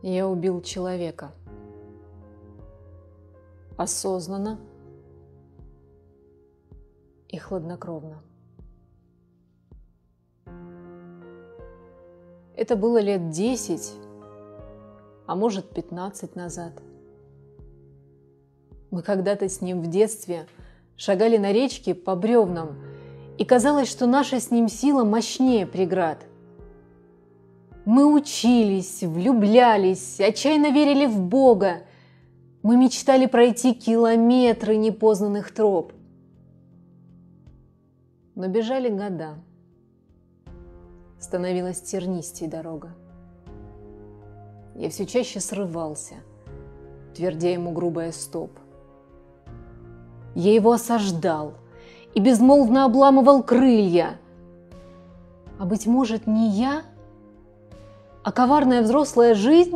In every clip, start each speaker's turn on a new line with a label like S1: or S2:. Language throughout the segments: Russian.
S1: Я убил человека. Осознанно и хладнокровно. Это было лет 10, а может 15 назад. Мы когда-то с ним в детстве шагали на речке по бревнам, и казалось, что наша с ним сила мощнее преград. Мы учились, влюблялись, отчаянно верили в Бога. Мы мечтали пройти километры непознанных троп. Но бежали года. Становилась тернистей дорога. Я все чаще срывался, твердя ему грубое «стоп». Я его осаждал и безмолвно обламывал крылья. А быть может, не я, а коварная взрослая жизнь?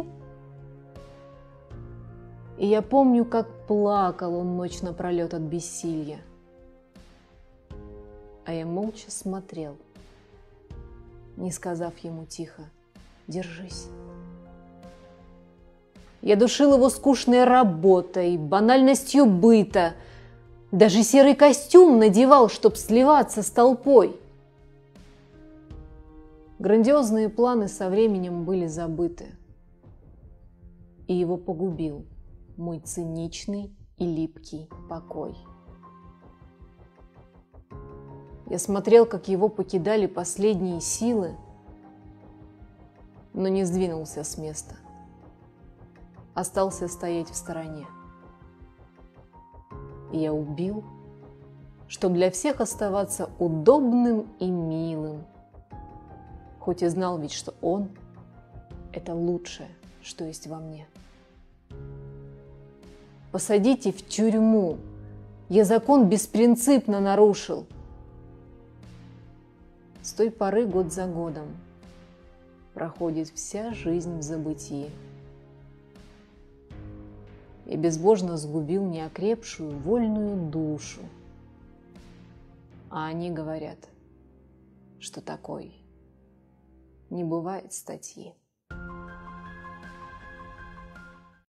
S1: И я помню, как плакал он ночь напролет от бессилья. А я молча смотрел, не сказав ему тихо: «Держись». Я душил его скучной работой, банальностью быта, даже серый костюм надевал, чтоб сливаться с толпой. Грандиозные планы со временем были забыты, и его погубил мой циничный и липкий покой. Я смотрел, как его покидали последние силы, но не сдвинулся с места. Остался стоять в стороне. И я убил, чтоб для всех оставаться удобным и милым, хоть и знал ведь, что он – это лучшее, что есть во мне. Посадите в тюрьму, я закон беспринципно нарушил. С той поры год за годом проходит вся жизнь в забытии. Я безбожно сгубил неокрепшую вольную душу. А они говорят, что такой не бывает статьи.